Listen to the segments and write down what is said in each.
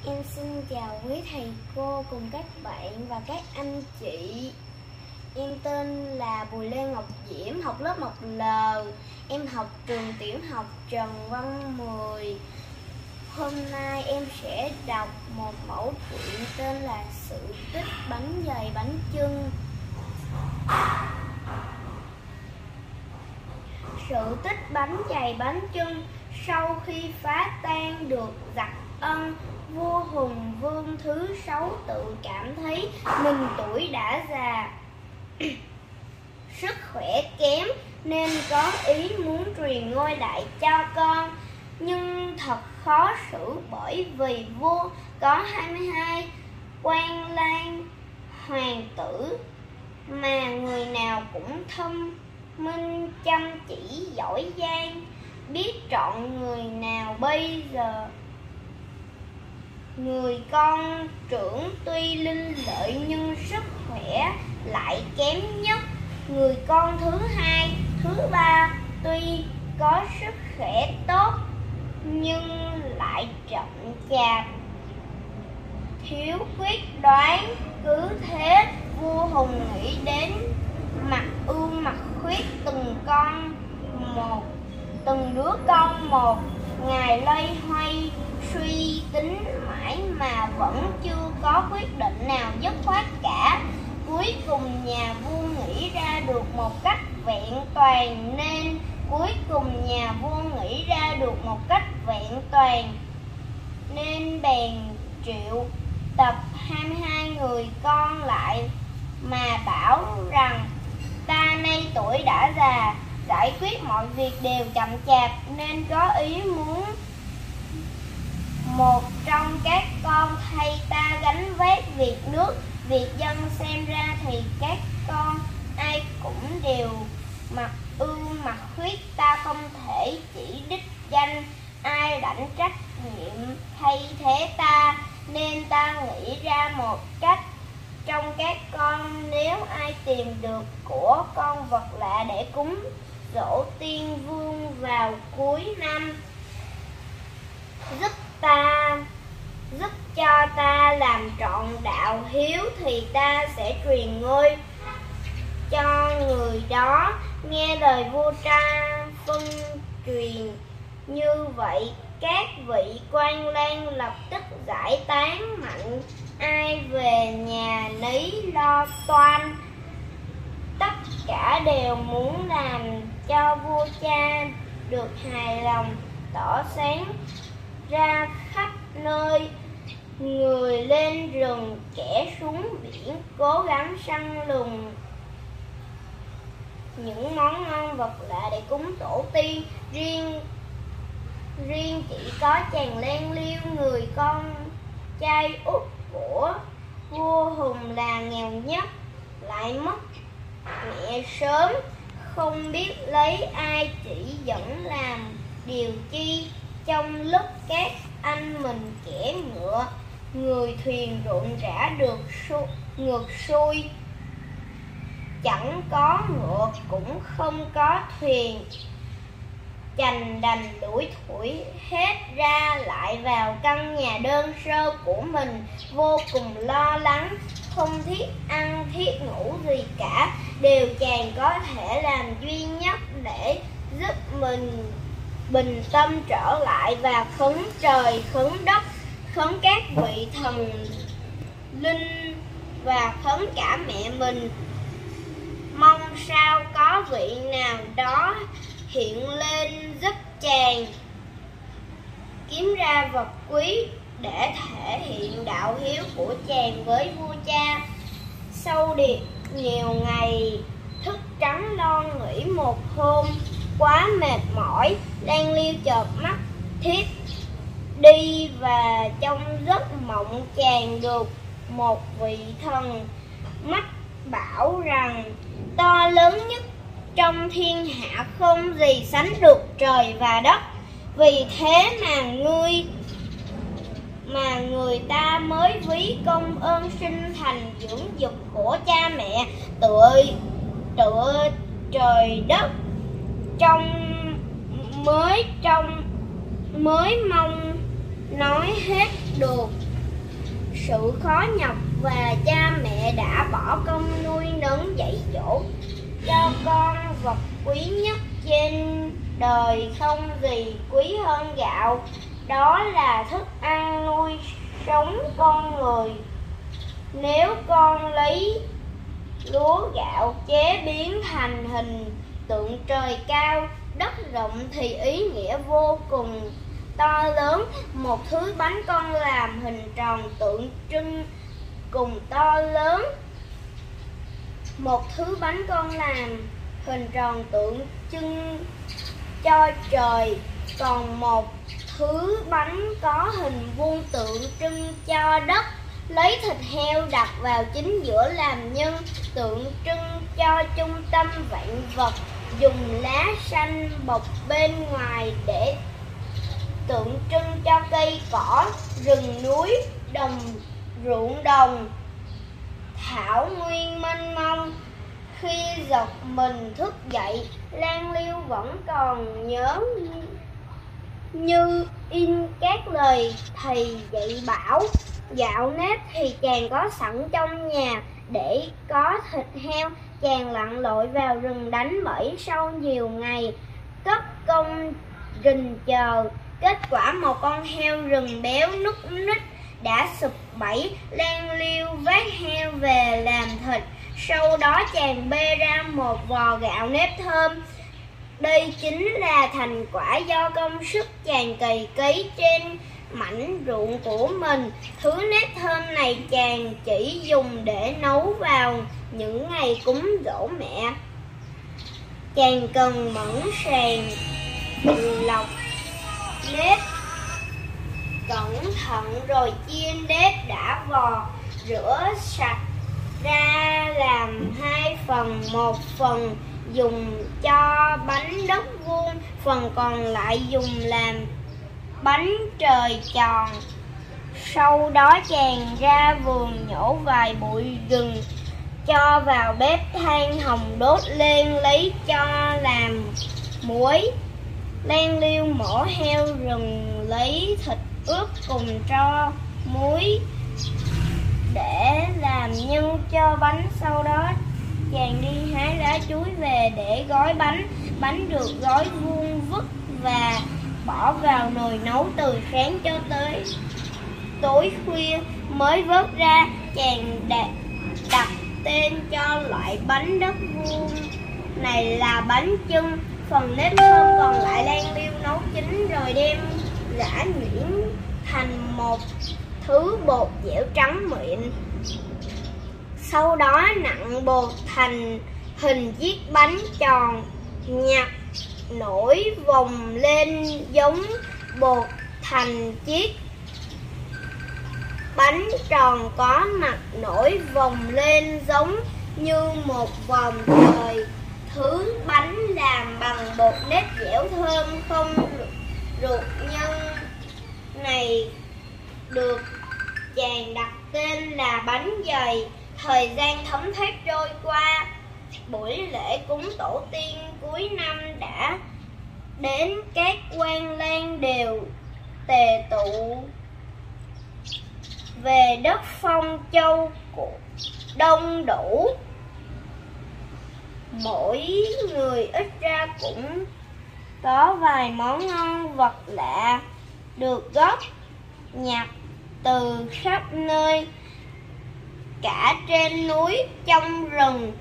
Em xin chào quý thầy cô cùng các bạn và các anh chị. Em tên là Bùi Lê Ngọc Diễm, học lớp 1L. Em học trường tiểu học Trần Văn Mười. Hôm nay em sẽ đọc một mẫu chuyện tên là Sự tích bánh dày bánh chưng. Sự tích bánh dày bánh chưng. Sau khi phá tan được giặc Ân, vua Hùng Vương thứ 6 tự cảm thấy mình tuổi đã già, sức khỏe kém nên có ý muốn truyền ngôi lại cho con. Nhưng thật khó xử bởi vì vua có 22 quan lang hoàng tử, mà người nào cũng thông minh chăm chỉ giỏi giang, biết chọn người nào. Bây giờ người con trưởng tuy linh lợi nhưng sức khỏe lại kém nhất. Người con thứ hai, thứ ba tuy có sức khỏe tốt nhưng lại chậm chạp, thiếu quyết đoán. Cứ thế vua Hùng nghĩ đến mặt ưu mặt khuyết từng đứa con một. Ngài loay hoay suy tính mãi mà vẫn chưa có quyết định nào dứt khoát cả. Cuối cùng nhà vua nghĩ ra được một cách vẹn toàn nên bèn triệu tập 22 người con lại mà bảo rằng: ta nay tuổi đã già, giải quyết mọi việc đều chậm chạp, nên có ý muốn một trong các con thay ta gánh vác việc nước, việc dân. Xem ra thì các con ai cũng đều mặt ưu mặt khuyết, ta không thể chỉ đích danh ai lãnh trách nhiệm thay thế ta, nên ta nghĩ ra một cách. Trong các con nếu ai tìm được của con vật lạ để cúng dỗ tiên vương vào cuối năm, giúp cho ta làm trọn đạo hiếu, thì ta sẽ truyền ngôi cho người đó. Nghe lời vua cha phân truyền như vậy, các vị quan lang lập tức giải tán, mạnh ai về nhà nấy lo toan. Tất cả đều muốn làm cho vua cha được hài lòng, tỏ sáng ra khắp nơi. Người lên rừng, kẻ xuống biển, cố gắng săn lùng những món ngon vật lạ để cúng tổ tiên. Riêng chỉ có chàng Lan Liêu, người con trai út của vua Hùng, là nghèo nhất, lại mất mẹ sớm, không biết lấy ai chỉ dẫn làm điều chi. Trong lúc các anh mình kẻ ngựa, người thuyền rộn rã được ngược xuôi, chẳng có ngựa cũng không có thuyền, chành đành đuổi thủi hết ra lại vào căn nhà đơn sơ của mình, vô cùng lo lắng, không thiết ăn thiết ngủ gì cả. Điều chàng có thể làm duy nhất để giúp mình bình tâm trở lại và khấn trời khấn đất, khấn các vị thần linh và khấn cả mẹ mình, mong sao có vị nào đó hiện lên giúp chàng kiếm ra vật quý để thể hiện đạo hiếu của chàng với vua cha. Sau nhiều ngày thức trắng lo nghĩ, một hôm quá mệt mỏi, Lan Liêu chợp mắt thiếp đi, và trong giấc mộng chàng được một vị thần mách bảo rằng: to lớn nhất trong thiên hạ không gì sánh được trời và đất, vì thế mà người ta mới ví công ơn sinh thành dưỡng dục của cha mẹ tựa trời đất, mới mong nói hết được. sự khó nhọc và cha mẹ đã bỏ công nuôi nấng dạy dỗ cho con. Vật quý nhất trên đời không gì quý hơn gạo, đó là thức ăn nuôi sống con người. Nếu con lấy lúa gạo chế biến thành hình tượng trời cao đất rộng thì ý nghĩa vô cùng to lớn. Một thứ bánh con làm hình tròn tượng trưng cùng to lớn. Một thứ bánh con làm hình tròn tượng trưng cho trời, còn một thứ bánh có hình vuông tượng trưng cho đất. Lấy thịt heo đặt vào chính giữa làm nhân, tượng trưng cho trung tâm vạn vật. Dùng lá xanh bọc bên ngoài để tượng trưng cho cây cỏ, rừng núi, ruộng đồng, thảo nguyên mênh mông. Khi giật mình thức dậy, Lan Liêu vẫn còn nhớ như in các lời thầy dạy bảo. Gạo nếp thì chàng có sẵn trong nhà, để có thịt heo chàng lặn lội vào rừng đánh bẫy sau nhiều ngày cất công rình chờ. Kết quả một con heo rừng béo núc ních đã sụp bẫy. Lan Liêu vác heo về làm thịt, sau đó chàng bê ra một vò gạo nếp thơm. Đây chính là thành quả do công sức chàng cày cấy trên mảnh ruộng của mình. Thứ nếp thơm này chàng chỉ dùng để nấu vào những ngày cúng dỗ mẹ. Chàng cần mẫn sàng lọc nếp cẩn thận rồi chia nếp đã vò rửa sạch ra làm hai phần. Một phần dùng cho bánh đất vuông, phần còn lại dùng làm bánh trời tròn. Sau đó chàng ra vườn nhổ vài bụi rừng, cho vào bếp than hồng đốt lên lấy cho làm muối. Lan Liêu mổ heo rừng lấy thịt ướp cùng tro muối để làm nhân cho bánh. Sau đó chàng đi hái lá chuối về để gói bánh. Bánh được gói vuông vức và bỏ vào nồi nấu từ sáng cho tới tối khuya mới vớt ra. Chàng đặt tên cho loại bánh đất vuông này là bánh chưng. Phần nếp thơm còn lại Lan Liêu nấu chín rồi đem rã nhuyễn thành một thứ bột dẻo trắng mịn. Sau đó nặn bột thành hình chiếc bánh tròn, nhặt nổi vòng lên giống bột thành chiếc bánh tròn có mặt nổi vòng lên giống như một vòng trời. Thứ bánh làm bằng bột nếp dẻo thơm không ruột nhân này được chàng đặt tên là bánh dày. Thời gian thấm thoát trôi qua, buổi lễ cúng tổ tiên cuối năm đã đến. Các quan lang đều tề tụ về đất Phong Châu của đông đủ. Mỗi người ít ra cũng có vài món ngon vật lạ được góp nhặt từ khắp nơi, cả trên núi, trong rừng,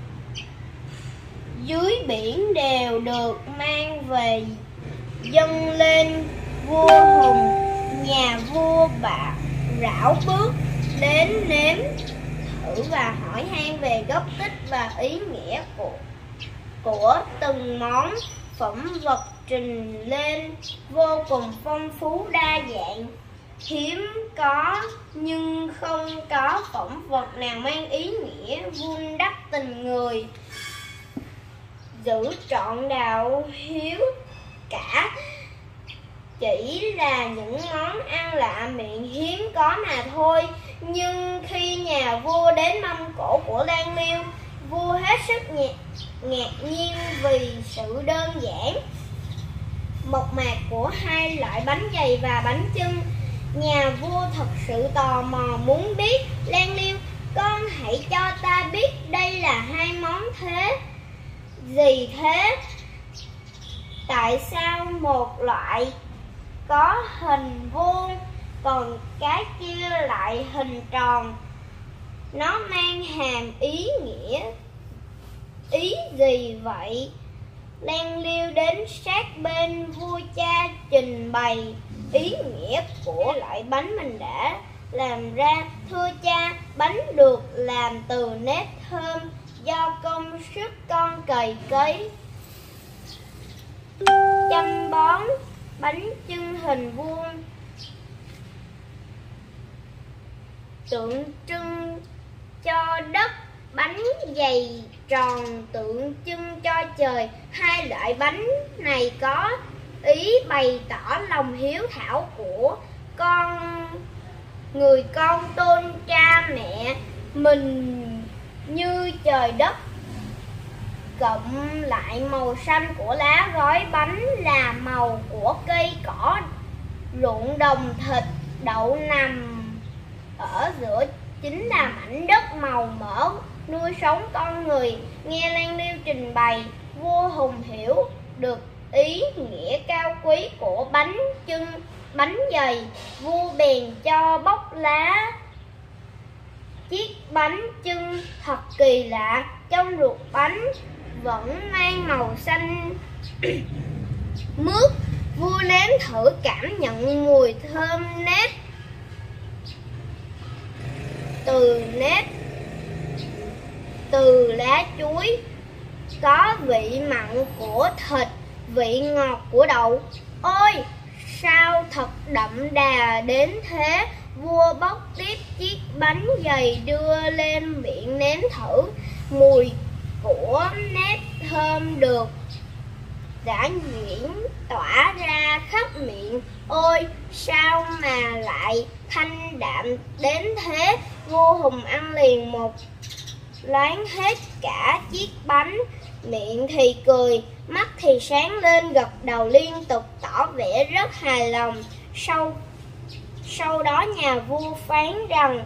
dưới biển đều được mang về dâng lên vua Hùng. Nhà vua bạc rảo bước đến nếm thử và hỏi han về gốc tích và ý nghĩa của từng món. Phẩm vật trình lên vô cùng phong phú đa dạng, hiếm có nhưng không có phẩm vật nào mang ý nghĩa vun đắp tình người, giữ trọn đạo hiếu cả. Chỉ là những món ăn lạ miệng hiếm có mà thôi. Nhưng khi nhà vua đến mâm cỗ của Lan Liêu, vua hết sức ngạc nhiên vì sự đơn giản mộc mạc của hai loại bánh dày và bánh chưng. Nhà vua thật sự tò mò muốn biết. Lan Liêu, con hãy cho ta biết đây là hai món thế gì thế? Tại sao một loại có hình vuông, còn cái kia lại hình tròn? Nó mang hàm ý gì vậy? Lan Liêu đến sát bên vua cha trình bày ý nghĩa của loại bánh mình đã làm ra. Thưa cha, bánh được làm từ nếp thơm do công sức con cày cấy chăm bón. Bánh chưng hình vuông tượng trưng cho đất, bánh dày tròn tượng trưng cho trời. Hai loại bánh này có ý bày tỏ lòng hiếu thảo của người con tôn cha mẹ mình như trời đất. Cộng lại màu xanh của lá gói bánh là màu của cây cỏ, ruộng đồng thịt, đậu nằm ở giữa chính là mảnh đất màu mỡ nuôi sống con người. Nghe Lan Liêu trình bày, vua Hùng hiểu được ý nghĩa cao quý của bánh chưng, bánh dày. Vua bèn cho bóc lá chiếc bánh chưng thật kỳ lạ. Trong ruột bánh vẫn mang màu xanh mướt. Vua nếm thử cảm nhận mùi thơm nếp từ lá chuối, có vị mặn của thịt, vị ngọt của đậu. Ôi, sao thật đậm đà đến thế! Vua bóc tiếp chiếc bánh dày đưa lên miệng nếm thử. Mùi của nếp thơm được đã nhuyễn tỏa ra khắp miệng. Ôi, sao mà lại thanh đạm đến thế! Vua Hùng ăn liền một loáng hết cả chiếc bánh, miệng thì cười, mắt thì sáng lên, gật đầu liên tục tỏ vẻ rất hài lòng. Sau đó nhà vua phán rằng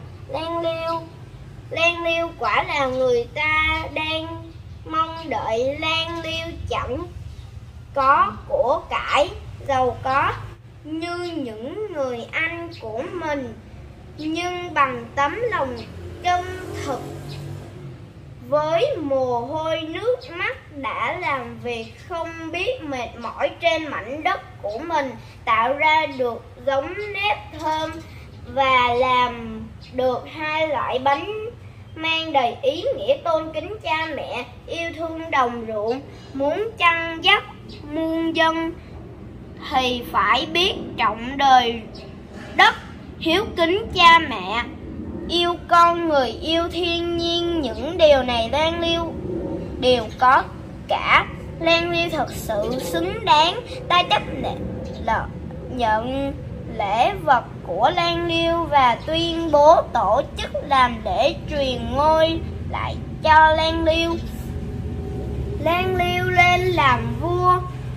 Lan Liêu quả là người ta đang mong đợi. Lan Liêu chẳng có của cải giàu có như những người anh của mình, nhưng bằng tấm lòng chân thực với mồ hôi nước mắt đã làm việc không biết mệt mỏi trên mảnh đất của mình, tạo ra được giống nếp thơm và làm được hai loại bánh mang đầy ý nghĩa tôn kính cha mẹ, yêu thương đồng ruộng. Muốn chăn dắt muôn dân thì phải biết trọng đời đất, hiếu kính cha mẹ, yêu con người, yêu thiên nhiên. Những điều này Lan Liêu đều có cả. Lan Liêu thật sự xứng đáng. Ta chấp nhận lễ vật của Lan Liêu và tuyên bố tổ chức làm lễ truyền ngôi lại cho Lan Liêu. Lan Liêu lên làm vua,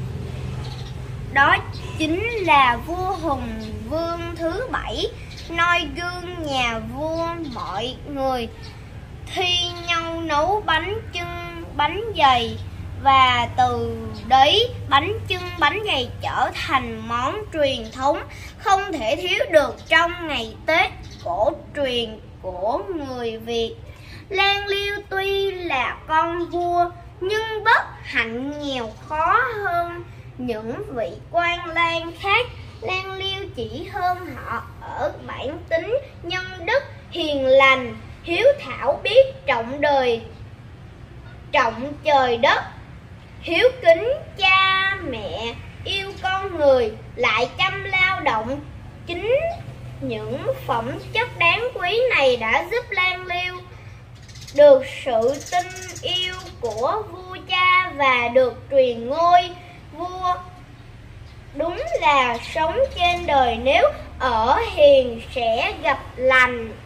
đó chính là vua Hùng Vương thứ 7, noi gương nhà vua. Mọi người thi nhau nấu bánh chưng, bánh dày, và từ đấy bánh chưng, bánh dày trở thành món truyền thống không thể thiếu được trong ngày Tết cổ truyền của người Việt. Lan Liêu tuy là con vua nhưng bất hạnh nghèo khó hơn những vị quan lang khác. Lan Liêu chỉ hơn họ ở bản tính nhân đức, hiền lành, hiếu thảo, biết trọng đời, trọng trời đất, hiếu kính cha mẹ, yêu con người, lại chăm lao động. Chính những phẩm chất đáng quý này đã giúp Lan Liêu được sự tin yêu của vua cha và được truyền ngôi vua. Đúng là sống trên đời nếu ở hiền sẽ gặp lành.